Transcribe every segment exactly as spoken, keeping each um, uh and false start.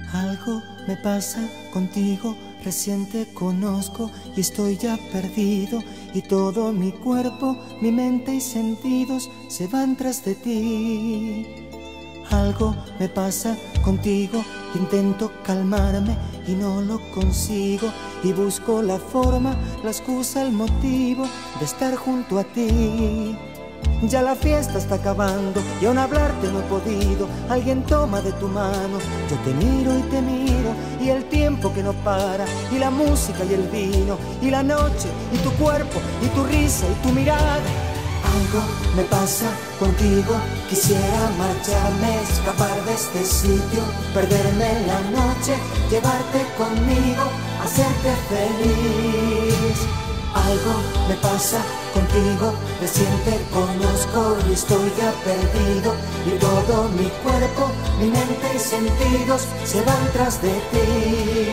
Algo me pasa contigo, recién te conozco y estoy ya perdido. Y todo mi cuerpo, mi mente y sentidos se van tras de ti. Algo me pasa contigo, intento calmarme y no lo consigo. Y busco la forma, la excusa, el motivo de estar junto a ti. Ya la fiesta está acabando y aún hablarte no he podido. Alguien toma de tu mano, yo te miro y te miro. Y el tiempo que no para, y la música y el vino, y la noche, y tu cuerpo, y tu risa, y tu mirada. Algo me pasa contigo, quisiera marcharme, escapar de este sitio, perderme en la noche, llevarte conmigo, hacerte feliz. Algo me pasa contigo, recién te conozco y estoy ya perdido. Y todo mi cuerpo, mi mente y sentidos se van tras de ti.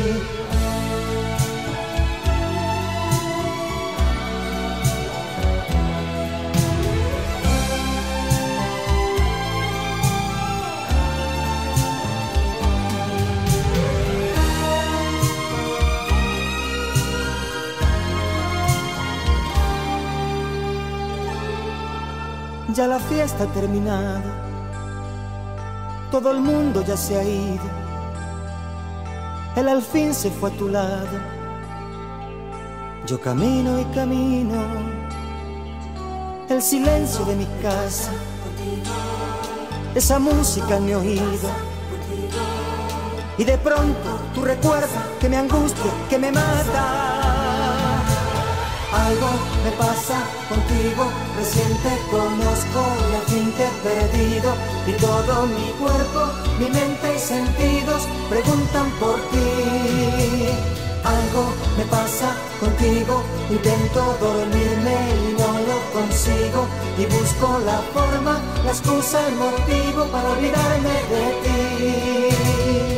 Ya la fiesta ha terminado, todo el mundo ya se ha ido. Él al fin se fue a tu lado. Yo camino y camino, el silencio de mi casa, esa música en mi oído. Y de pronto tu recuerdo que me angustia, que me mata. Algo me pasa contigo, recién te conozco y al fin te he perdido. Y todo mi cuerpo, mi mente y sentidos preguntan por ti. Algo me pasa contigo, intento dormirme y no lo consigo. Y busco la forma, la excusa, el motivo para olvidarme de ti.